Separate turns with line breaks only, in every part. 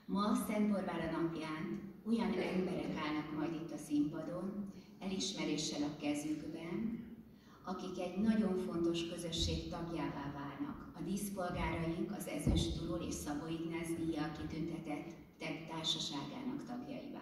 Ma Szent Borbála napján olyan emberek állnak majd itt a színpadon, elismeréssel a kezükben, akik egy nagyon fontos közösség tagjává válnak. A díszpolgáraink az Ezüst Turul és Szabó Ignáz díjjal kitüntetett társaságának tagjaivá.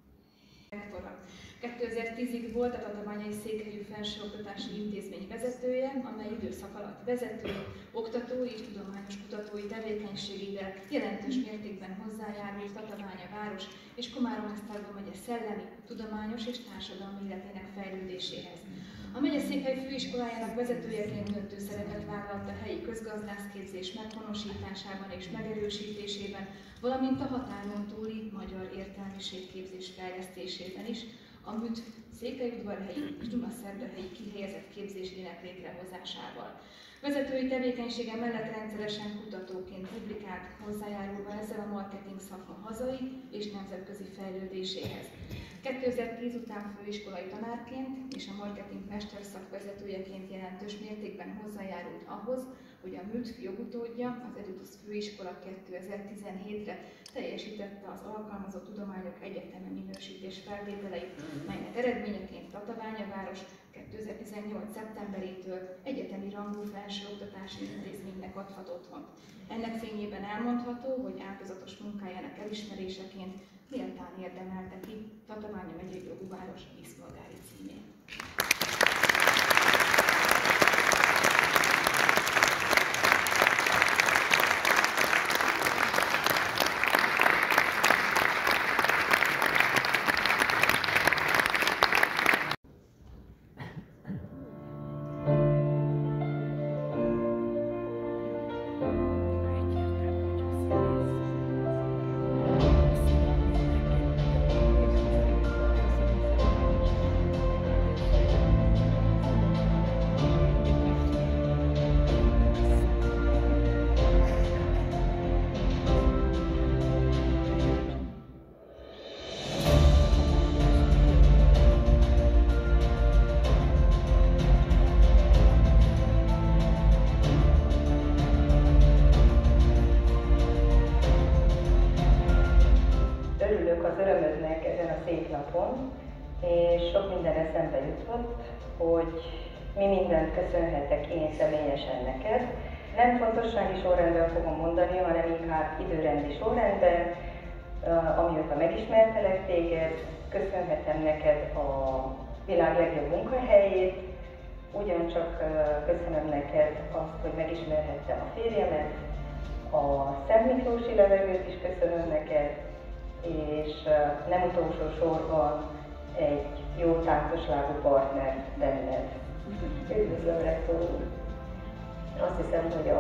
2010-ig volt a Tatabányai Székhelyű Felsőoktatási Intézmény vezetője, amely időszak alatt vezető, oktatói és tudományos kutatói tevékenységével jelentős mértékben hozzájárult Tatabánya város és Komárom-Esztergom megye szellemi, tudományos és társadalmi életének fejlődéséhez. A megyeszékhely főiskolájának vezetőjeként döntő szerepet vállalt a helyi közgazdászképzés meghonosításában és megerősítésében, valamint a határon túli magyar értelmiségképzés fejlesztésében is, a MÜT Székelyudvarhelyi és Dunaszerdahelyi kihelyezett képzésének létrehozásával. Vezetői tevékenysége mellett rendszeresen kutatóként publikált, hozzájárulva ezzel a marketing szakma hazai és nemzetközi fejlődéséhez. 2010 után főiskolai tanárként és a marketing mesterszak vezetőjeként jelentős mértékben hozzájárult ahhoz, hogy a MÜT jogutódja, az Edutus Főiskola 2017-re teljesítette az alkalmazott tudományok egyetemi minősítés feltételeit, melynek eredményeként Tatabánya város 2018. szeptemberétől egyetemi rangú felsőoktatási intézménynek adhat otthont. Ennek fényében elmondható, hogy áldozatos munkájának elismeréseként méltán érdemelte ki Tatabánya megyei jogú város díszpolgári címét.
Az örömödnek ezen a szép napon, és sok minden eszembe jutott, hogy mi mindent köszönhetek én személyesen neked. Nem fontossági sorrendben fogom mondani, hanem inkább időrendi sorrendben, amióta megismertelek téged, köszönhetem neked a világ legjobb munkahelyét, ugyancsak köszönöm neked azt, hogy megismerhettem a férjemet, a Szent Miklósi levegőt is köszönöm neked, és nem utolsó sorban egy jó táncoslágú partner benned. Üdvözlöm, rektor úr! Azt hiszem, hogy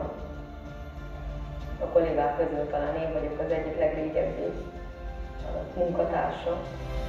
a kollégák közül talán én vagyok az egyik legrégebbi munkatársa.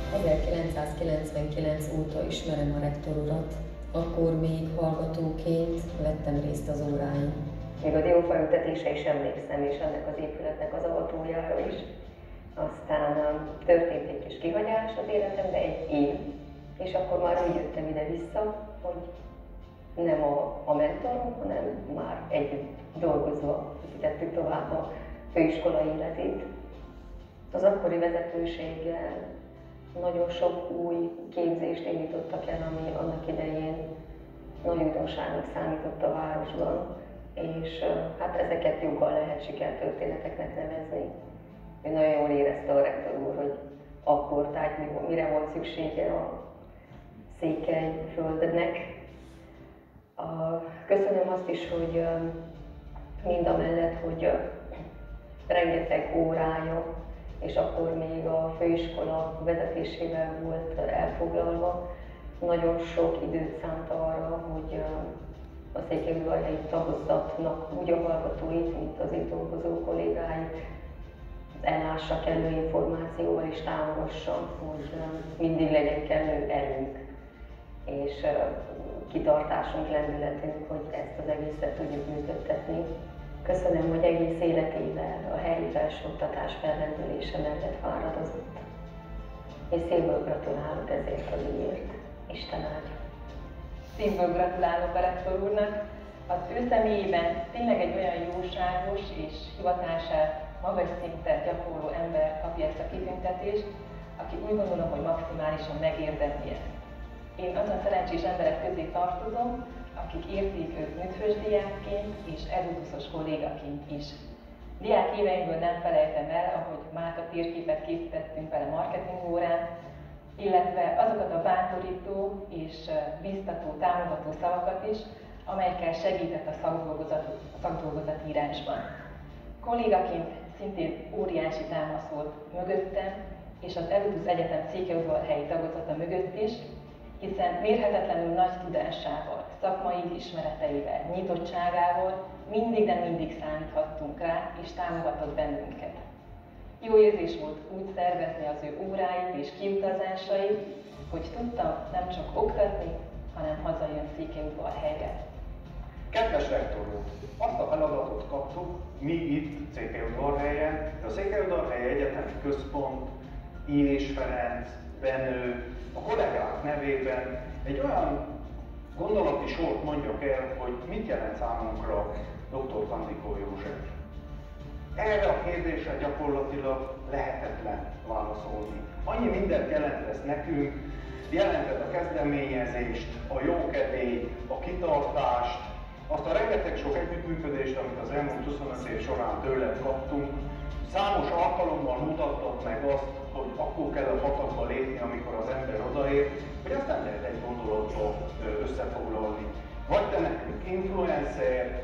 1999 óta ismerem a rektor urat, akkor még hallgatóként vettem részt az óráin.
Még a diófaültetésre is emlékszem, és ennek az épületnek az avatójára is. Aztán történt egy kis kihagyás az életemben, egy év, és akkor már úgy jöttem ide-vissza, hogy nem a mentorom, hanem már együtt dolgozva tettük tovább a főiskola életét. Az akkori vezetőséggel nagyon sok új képzést indítottak el, ami annak idején nagy újdonságnak számított a városban, és hát ezeket joggal lehet sikertörténeteknek nevezni. Ő nagyon jól érezte a rektor úr, hogy akkor, tehát mire volt szüksége a Székelyföldnek. Köszönöm azt is, hogy mindamellett, hogy rengeteg órája, és akkor még a főiskola vezetésével volt elfoglalva, nagyon sok időt szánt arra, hogy a székelyudvarhelyi tagozatnak úgy a hallgatóit, mint az itt dolgozó kollégáit ellássa kellő információval és támogassa, hogy mindig legyen kellő erőnk és kitartásunk, lendületünk, hogy ezt az egészet tudjuk működtetni. Köszönöm, hogy egész életével a helyi felsőoktatás fellendülése mellett fáradozott. És szívből gratulálok ezért a díjért. Isten áldja!
Szívből gratulálok a rektor úrnak. Az ő személyében tényleg egy olyan jóságos és hivatását magas szinten gyakorló ember kapja ezt a kitüntetést, aki úgy gondolom, hogy maximálisan megérdemli ezt. Én azon szerencsés emberek közé tartozom, akik érték őt műthösdiákként és erutuszos kollégaként is. Diák éveimből nem felejtem el, ahogy márka térképet készítettünk vele marketing órán, illetve azokat a bátorító és biztató, támogató szavakat is, amelyekkel segített a szakdolgozatírásban. Kollégaként szintén óriási támasz volt mögöttem, és az Erutusz Egyetem székelyudvarhelyi tagozata mögött is, hiszen mérhetetlenül nagy tudásával, szakmai ismereteivel, nyitottságával mindig, de mindig számíthattunk rá, és támogatott bennünket. Jó érzés volt úgy szervezni az ő óráit és kiutazásait, hogy tudtam nem csak oktatni, hanem hazajön Székelyudvarhelyre.
Kedves rektor úr, azt a feladatot kaptuk mi itt Székelyudvarhelyen, a Székelyudvarhelyi Egyetemi Központ, Illés Ferenc, Benő, a kollégák nevében egy olyan gondolati sort mondjak el, hogy mit jelent számunkra dr. Kandikó József. Erre a kérdésre gyakorlatilag lehetetlen válaszolni. Annyi mindent jelent ez nekünk, jelentett a kezdeményezést, a jókedélyt, a kitartást, azt a rengeteg sok együttműködést, amit az elmúlt 25 év során tőled kaptunk. Számos alkalommal mutattad meg azt, hogy akkor kell a patakba lépni, amikor az ember odaér, hogy azt nem lehet egy gondolatba összefoglalni. Vagy te nekünk influencer,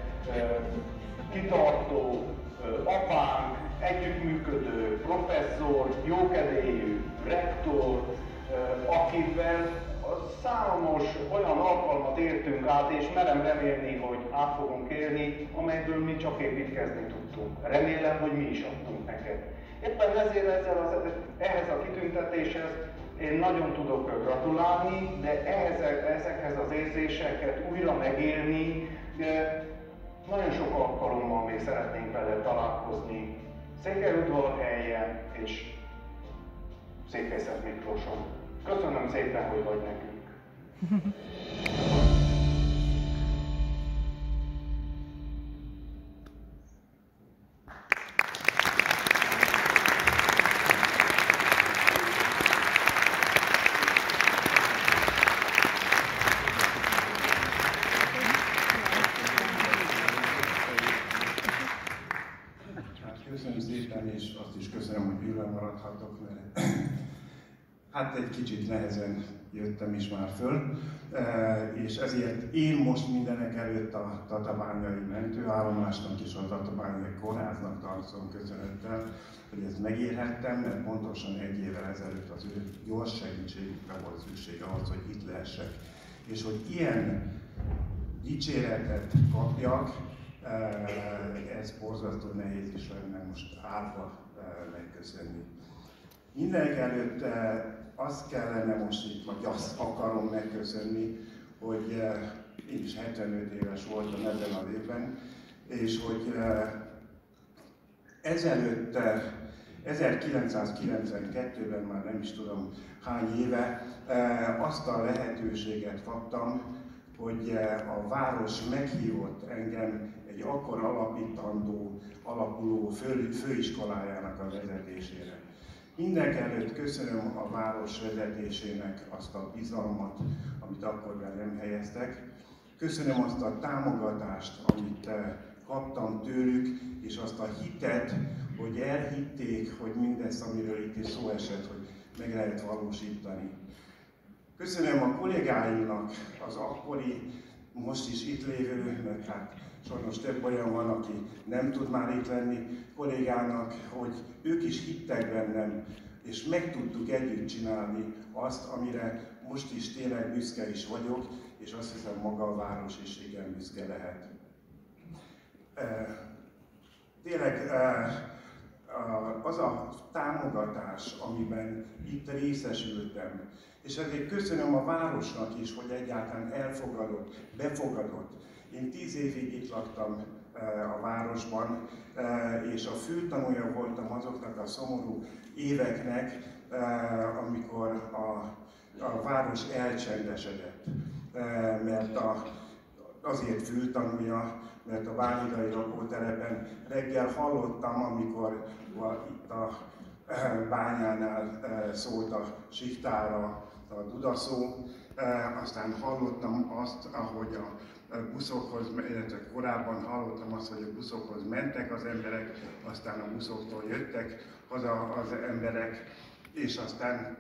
kitartó, apánk, együttműködő, professzor, jókedélyű, rektor, akivel számos olyan alkalmat értünk át, és merem remélni, hogy át fogunk élni, amelyből mi csak építkezni tudtunk. Remélem, hogy mi is adtunk neked. Éppen ezért ehhez a kitüntetéshez én nagyon tudok gratulálni, de ezekhez az érzéseket újra megélni, nagyon sok alkalommal még szeretnénk vele találkozni Székelyudvarhelyen és Székelyszent Miklóson. Köszönöm szépen, hogy vagy nekünk.
Köszönöm szépen, és azt is köszönöm, hogy bőven maradhatok, mert hát egy kicsit nehezen jöttem is már föl, és ezért én most mindenek előtt a tatabányai mentőállomásnak és a tatabányai kórháznak tartozom köszönettel, hogy ezt megérhettem, mert pontosan egy évvel ezelőtt az ő gyors segítségükre volt szükség ahhoz, hogy itt lehessek. És hogy ilyen dicséretet kapjak, ez borzasztó nehéz is lenne most állva megköszönni. Mindenek előtt azt kellene most itt, vagy azt akarom megköszönni, hogy én is 75 éves voltam ebben az évben, és hogy ezelőtt, 1992-ben, már nem is tudom hány éve, azt a lehetőséget kaptam, hogy a város meghívott engem egy akkor alapuló főiskolájának a vezetésére. Mindenekelőtt köszönöm a város vezetésének azt a bizalmat, amit akkor velem helyeztek. Köszönöm azt a támogatást, amit kaptam tőlük, és azt a hitet, hogy elhitték, hogy mindezt, amiről itt is szó esett, hogy meg lehet valósítani. Köszönöm a kollégáimnak, az akkori, most is itt lévő, mert hát sajnos több olyan van, aki nem tud már itt lenni, kollégának, hogy ők is hittek bennem, és meg tudtuk együtt csinálni azt, amire most is tényleg büszke is vagyok, és azt hiszem maga a város is igen büszke lehet. Tényleg az a támogatás, amiben itt részesültem, és ezért köszönöm a városnak is, hogy egyáltalán elfogadott, befogadott. Én 10 évig itt laktam a városban, és a fültanúja voltam azoknak a szomorú éveknek, amikor a város elcsendesedett. Mert azért fültanúja, mert a Ványidai lakótelepen reggel hallottam, amikor itt a bányánál szólt a siktára a dudaszó, aztán hallottam azt, ahogy a buszokhoz, illetve korábban hallottam azt, hogy a buszokhoz mentek az emberek, aztán a buszoktól jöttek haza az emberek, és aztán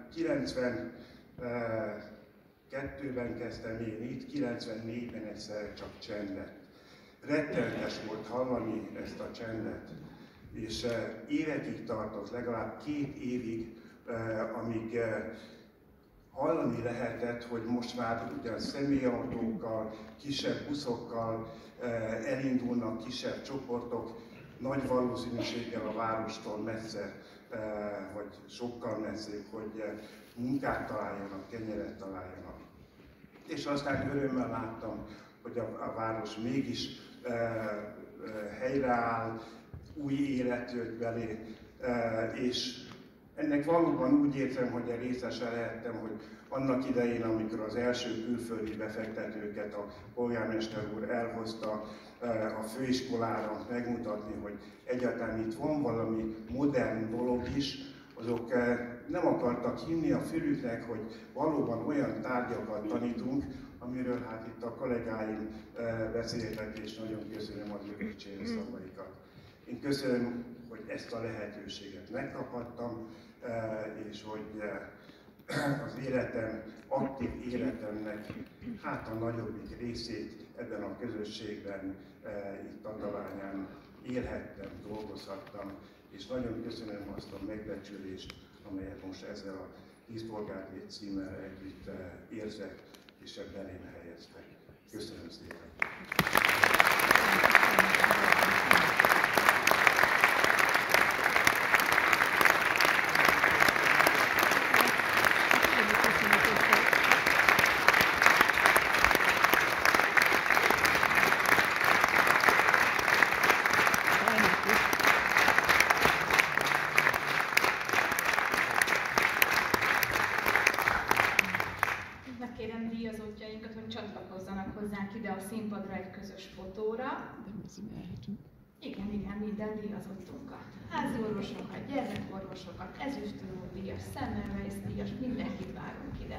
92-ben kezdtem én itt, 94-ben egyszer csak csend lett. Rettenetes volt hallani ezt a csendet, és évekig tartott, legalább 2 évig, amíg hallani lehetett, hogy most már ugyan személyautókkal, kisebb buszokkal elindulnak kisebb csoportok, nagy valószínűséggel a várostól messze, vagy sokkal messzebb, hogy munkát találjanak, kenyeret találjanak. És aztán örömmel láttam, hogy a város mégis helyreáll, új élet jött belé, és ennek valóban úgy érzem, hogy a részese lehettem, hogy annak idején, amikor az első külföldi befektetőket a polgármester úr elhozta a főiskolára megmutatni, hogy egyáltalán itt van valami modern dolog is, azok nem akartak hinni a fülüknek, hogy valóban olyan tárgyakat tanítunk, amiről hát itt a kollégáim beszéltek, és nagyon köszönöm az ő dicsérő szavaikat. Én köszönöm, hogy ezt a lehetőséget megkaphattam, és hogy az életem, aktív életemnek hát a nagyobbik részét ebben a közösségben, itt Tatabányán élhettem, dolgozhattam, és nagyon köszönöm azt a megbecsülést, amelyet most ezzel a 10 polgártét címmel együtt érzek, és ebben én helyeztek. Köszönöm szépen!
Megkérem díjazottjainkat, hogy csatlakozzanak hozzánk ide a színpadra egy közös fotóra. Igen, minden díjazottunkat. Házi orvosokat, gyermekorvosokat, ezüstdíjas díjas, Semmelweis díjas, mindenkit várunk ide.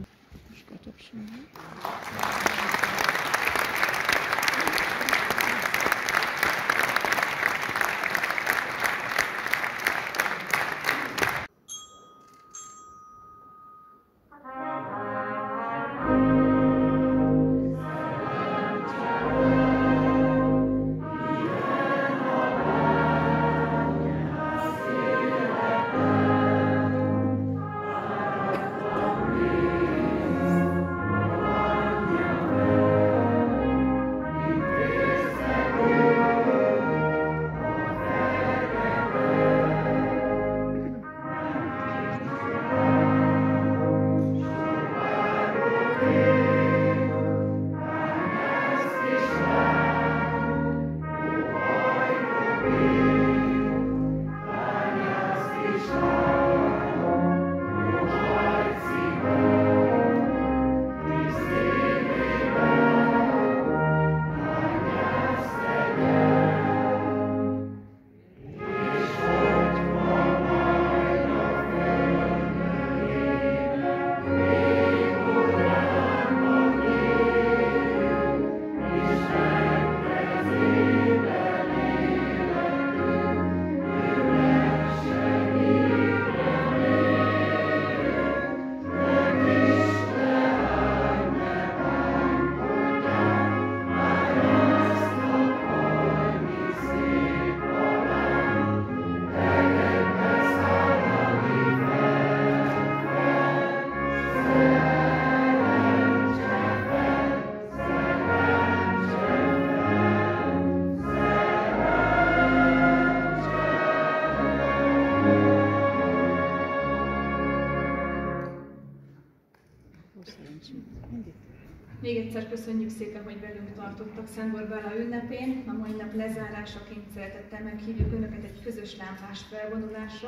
Még egyszer köszönjük szépen, hogy velünk tartottak Szent Borbála ünnepén. A mai nap lezárásaként szeretettel meghívjuk Önöket egy közös lámpás felvonulásra,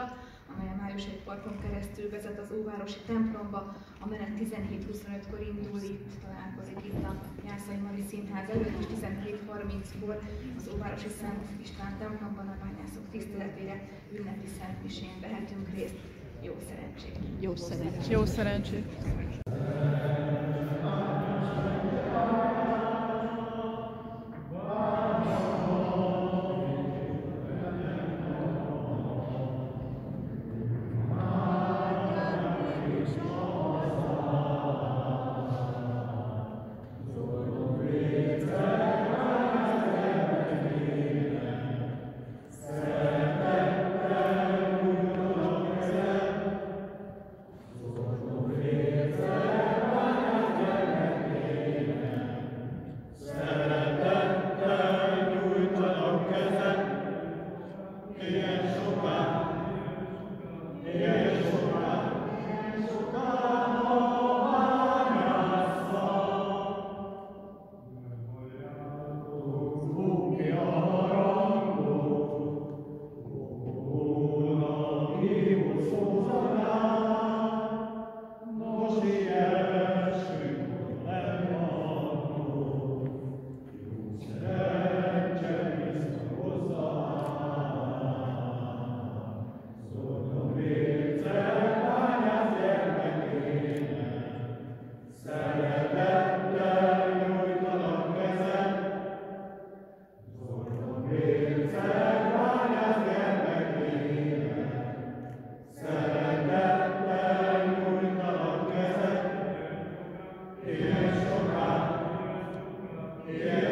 amely a Május egy parkon keresztül vezet az Óvárosi templomba. A menet 17:25-kor indul, itt találkozik itt a Jászai Mari Színház előtt, és 17:30-kor az Óvárosi Szent István templomban a bányászok tiszteletére ünnepi szentmisén vehetünk részt. Jó szerencsét!
Jó szerencsét! Jó szerencsét!
Yeah.